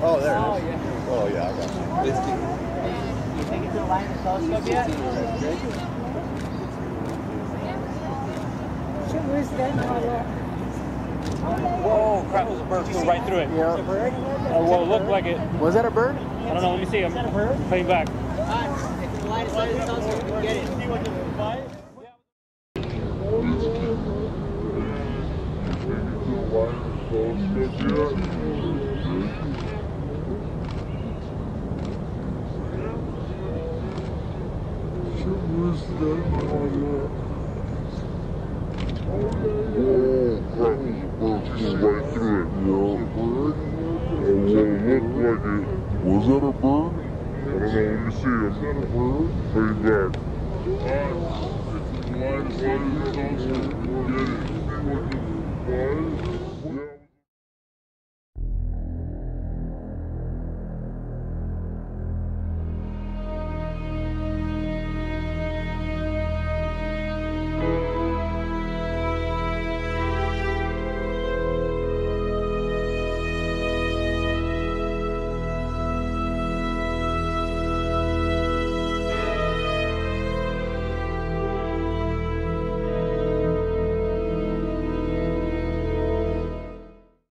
Oh, there it is. Yeah. Oh, yeah, I got it. You think it's the line of telescope yet? Whoa, crap, there's a bird flew right through it. Yeah. A bird? Well, it looked like it. Was that a bird? I don't know, let me see. I'm coming back. If the line of telescope, you can get it. Right through it. Was that a bird? I don't know, let me see. Is that a bird? Coming back. If the line is telescope, you can get it. See what the